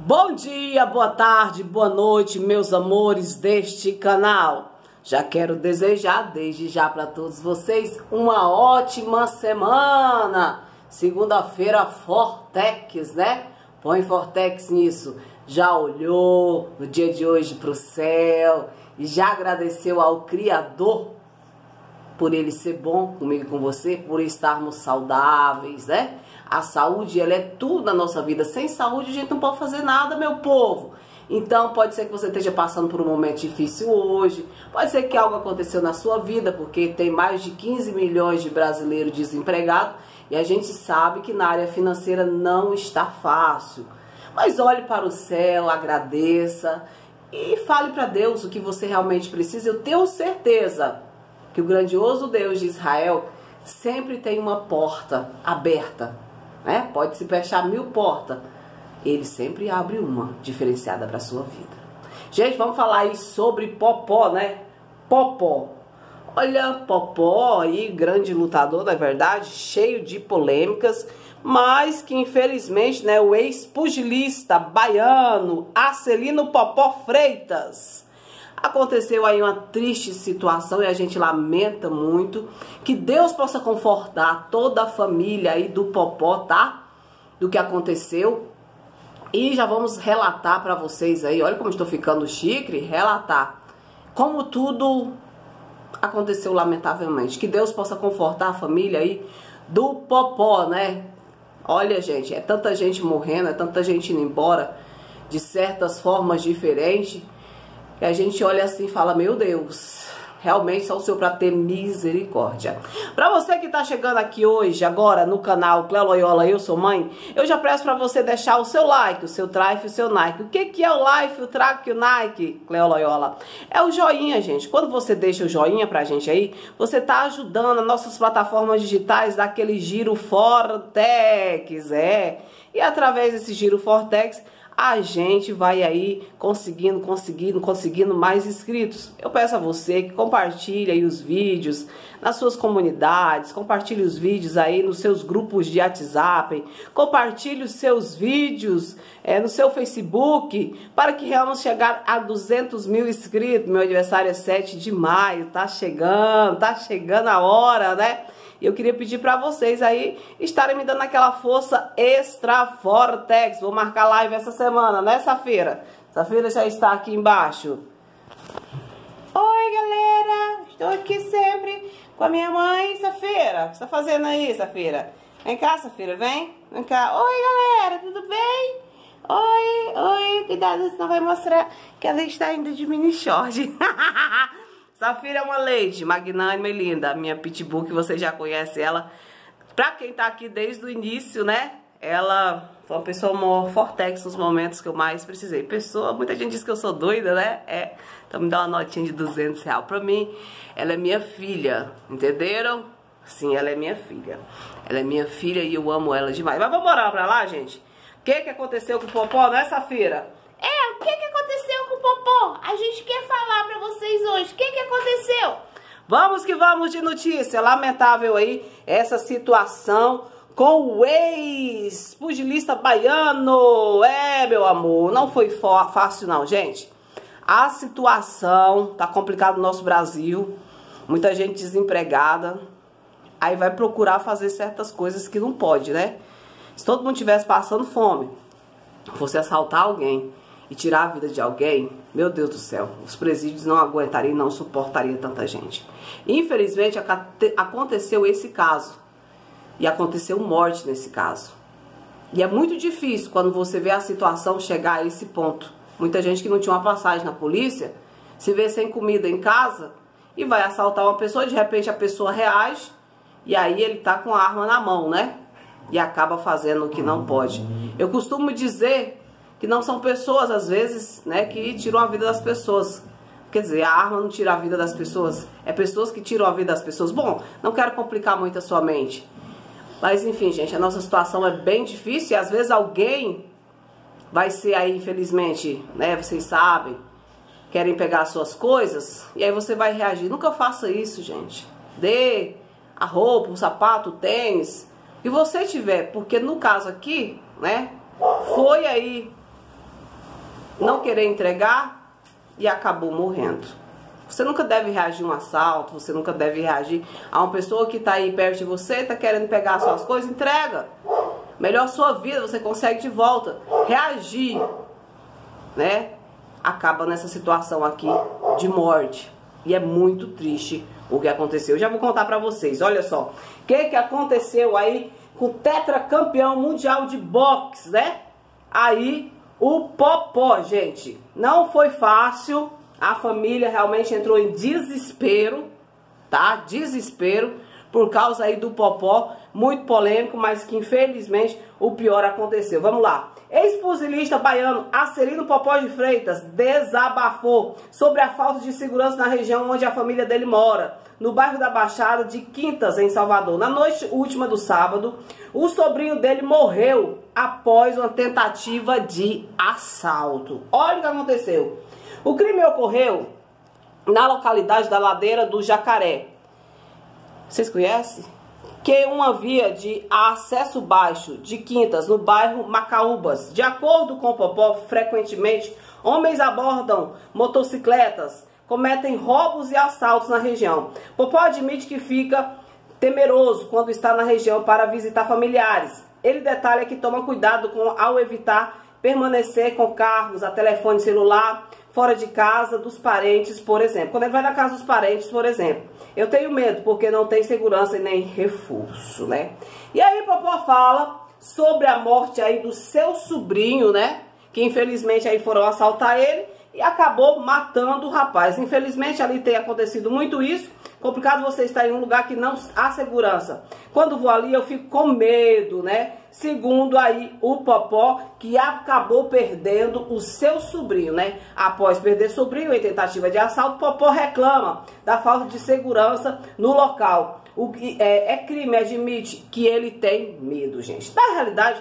Bom dia, boa tarde, boa noite, meus amores deste canal. Já quero desejar desde já para todos vocês uma ótima semana. Segunda-feira, Fortex, né? Põe Fortex nisso. Já olhou no dia de hoje para o céu e já agradeceu ao Criador por ele ser bom comigo e com você, por estarmos saudáveis, né? A saúde, ela é tudo na nossa vida. Sem saúde a gente não pode fazer nada, meu povo. Então pode ser que você esteja passando por um momento difícil hoje, pode ser que algo aconteceu na sua vida, porque tem mais de 15 milhões de brasileiros desempregados e a gente sabe que na área financeira não está fácil. Mas olhe para o céu, agradeça e fale para Deus o que você realmente precisa. Eu tenho certeza que o grandioso Deus de Israel sempre tem uma porta aberta, né? Pode se fechar 1000 portas, ele sempre abre uma diferenciada para a sua vida. Gente, vamos falar aí sobre Popó, né? Popó. Olha, Popó aí, grande lutador, na verdade, cheio de polêmicas, mas que infelizmente, né, o ex-pugilista baiano Acelino Popó Freitas, aconteceu aí uma triste situação e a gente lamenta muito. Que Deus possa confortar toda a família aí do Popó, tá? Do que aconteceu. E já vamos relatar para vocês aí, olha como estou ficando chique, relatar como tudo aconteceu lamentavelmente. Que Deus possa confortar a família aí do Popó, né? Olha, gente, é tanta gente morrendo, é tanta gente indo embora de certas formas diferentes. E a gente olha assim e fala, meu Deus, realmente só o Senhor para ter misericórdia. Para você que está chegando aqui hoje, agora no canal Cléo Loyola, eu sou mãe, eu já peço para você deixar o seu like, o seu Thrive, o seu Nike. O que é o like, o Track e o Nike, Cléo Loyola? É o joinha, gente. Quando você deixa o joinha pra gente aí, você tá ajudando as nossas plataformas digitais daquele giro Fortex, E através desse giro Fortex, a gente vai aí conseguindo mais inscritos. Eu peço a você que compartilhe aí os vídeos nas suas comunidades, compartilhe os vídeos aí nos seus grupos de WhatsApp, compartilhe os seus vídeos no seu Facebook, para que realmente chegar a 200 mil inscritos. Meu aniversário é 7 de maio, tá chegando a hora, né? Eu queria pedir para vocês aí estarem me dando aquela força extra Fortex. Vou marcar live essa semana, né, Safira? Safira já está aqui embaixo. Oi, galera! Estou aqui sempre com a minha mãe, Safira. O que você está fazendo aí, Safira? Vem cá, Safira, vem. Vem cá. Oi, galera, tudo bem? Oi. Cuidado, senão vai mostrar que ela está indo de mini short. Safira é uma leite magnânima e linda, minha pitbull, que você já conhece ela. Pra quem tá aqui desde o início, né? Ela foi uma pessoa Fortex nos momentos que eu mais precisei. Muita gente diz que eu sou doida, né? Então me dá uma notinha de R$200 pra mim. Ela é minha filha, entenderam? Sim, ela é minha filha. Ela é minha filha e eu amo ela demais. Mas vamos morar pra lá, gente? O que aconteceu com o Popó, não é, Safira? O que aconteceu com o Popó? A gente quer falar pra vocês hoje. O que aconteceu? Vamos que vamos de notícia. Lamentável aí essa situação com o ex-pugilista baiano. Meu amor, não foi fácil não, gente. A situação tá complicada no nosso Brasil. Muita gente desempregada. Aí vai procurar fazer certas coisas que não pode, né? Se todo mundo estivesse passando fome, fosse assaltar alguém e tirar a vida de alguém, meu Deus do céu, os presídios não aguentariam, não suportariam tanta gente. Infelizmente aconteceu esse caso e aconteceu morte nesse caso. E é muito difícil quando você vê a situação chegar a esse ponto. Muita gente que não tinha uma passagem na polícia se vê sem comida em casa e vai assaltar uma pessoa, de repente a pessoa reage e aí ele tá com a arma na mão, né? E acaba fazendo o que não pode. Eu costumo dizer que não são pessoas, às vezes, né, que tiram a vida das pessoas. Quer dizer, a arma não tira a vida das pessoas, é pessoas que tiram a vida das pessoas. Bom, não quero complicar muito a sua mente. Mas, enfim, gente, a nossa situação é bem difícil e às vezes alguém vai ser aí, infelizmente, né, vocês sabem, querem pegar as suas coisas e aí você vai reagir. Nunca faça isso, gente. Dê a roupa, o sapato, o tênis, e você tiver, porque no caso aqui, né, foi aí não querer entregar e acabou morrendo. Você nunca deve reagir a um assalto, você nunca deve reagir a uma pessoa que está aí perto de você, está querendo pegar as suas coisas, entrega. Melhor sua vida, você consegue de volta. Reagir, né? Acaba nessa situação aqui de morte. E é muito triste o que aconteceu. Eu já vou contar pra vocês, olha só. O que aconteceu aí com o tetracampeão mundial de boxe, né? Aí, o Popó, gente. Não foi fácil. A família realmente entrou em desespero, tá? Desespero por causa aí do Popó. Muito polêmico, mas que infelizmente o pior aconteceu. Vamos lá. Ex-fuzilista baiano Acelino Popó de Freitas desabafou sobre a falta de segurança na região onde a família dele mora, no bairro da Baixada de Quintas, em Salvador. Na noite última do sábado, o sobrinho dele morreu após uma tentativa de assalto. Olha o que aconteceu. O crime ocorreu na localidade da Ladeira do Jacaré. Vocês conhecem? Que uma via de acesso baixo de Quintas, no bairro Macaúbas. De acordo com o Popó, frequentemente, homens abordam motocicletas, cometem roubos e assaltos na região. Popó admite que fica temeroso quando está na região para visitar familiares. Ele detalha que toma cuidado ao evitar permanecer com carros, a telefone celular, fora de casa dos parentes, por exemplo. Quando ele vai na casa dos parentes, por exemplo. Eu tenho medo, porque não tem segurança e nem reforço, né? E aí Popó fala sobre a morte aí do seu sobrinho, né? Que infelizmente aí foram assaltar ele e acabou matando o rapaz. Infelizmente ali tem acontecido muito isso. Complicado você estar em um lugar que não há segurança. Quando vou ali eu fico com medo, né? Segundo aí o Popó, que acabou perdendo o seu sobrinho, né? Após perder sobrinho em tentativa de assalto, Popó reclama da falta de segurança no local. O que é crime, admite que ele tem medo, gente. Na realidade,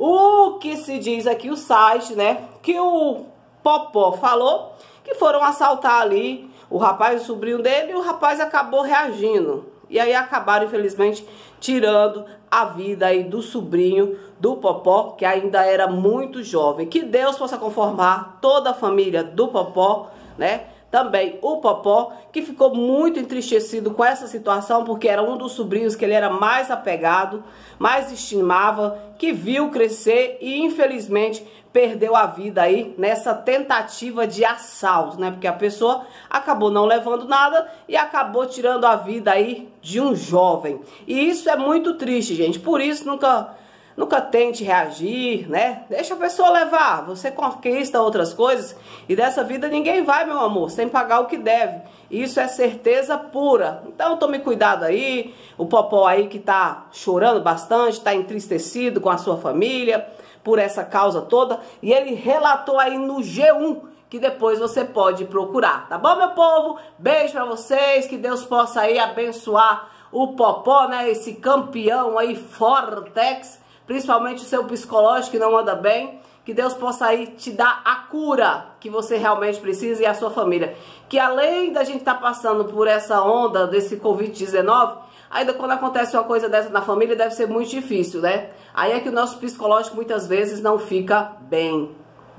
o que se diz aqui, o site, né? Que o Popó falou que foram assaltar ali o rapaz, o sobrinho dele, e o rapaz acabou reagindo. E aí acabaram, infelizmente, tirando a vida aí do sobrinho do Popó, que ainda era muito jovem. Que Deus possa conformar toda a família do Popó, né? Também o Popó, que ficou muito entristecido com essa situação, porque era um dos sobrinhos que ele era mais apegado, mais estimava, que viu crescer e infelizmente perdeu a vida aí nessa tentativa de assalto, né? Porque a pessoa acabou não levando nada e acabou tirando a vida aí de um jovem. E isso é muito triste, gente. Por isso nunca tente reagir, né? Deixa a pessoa levar. Você conquista outras coisas e dessa vida ninguém vai, meu amor, sem pagar o que deve. Isso é certeza pura. Então tome cuidado aí. O Popó aí que tá chorando bastante, tá entristecido com a sua família por essa causa toda. E ele relatou aí no G1, que depois você pode procurar. Tá bom, meu povo? Beijo pra vocês. Que Deus possa aí abençoar o Popó, né? Esse campeão aí, Fortex. Principalmente o seu psicológico que não anda bem. Que Deus possa aí te dar a cura que você realmente precisa e a sua família. Que além da gente estar passando por essa onda desse Covid-19, ainda quando acontece uma coisa dessa na família deve ser muito difícil, né? Aí é que o nosso psicológico muitas vezes não fica bem.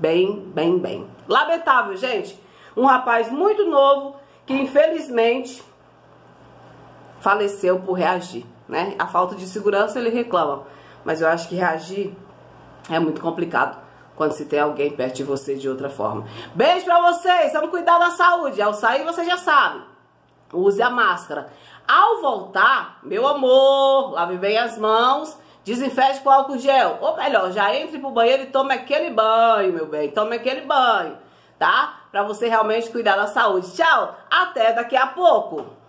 Lamentável, gente. Um rapaz muito novo que infelizmente faleceu por reagir, né? A falta de segurança ele reclama. Mas eu acho que reagir é muito complicado quando se tem alguém perto de você de outra forma. Beijo pra vocês, vamos cuidar da saúde. Ao sair, você já sabe, use a máscara. Ao voltar, meu amor, lave bem as mãos, desinfete com álcool gel. Ou melhor, já entre pro banheiro e tome aquele banho, meu bem. Tome aquele banho, tá? Pra você realmente cuidar da saúde. Tchau, até daqui a pouco.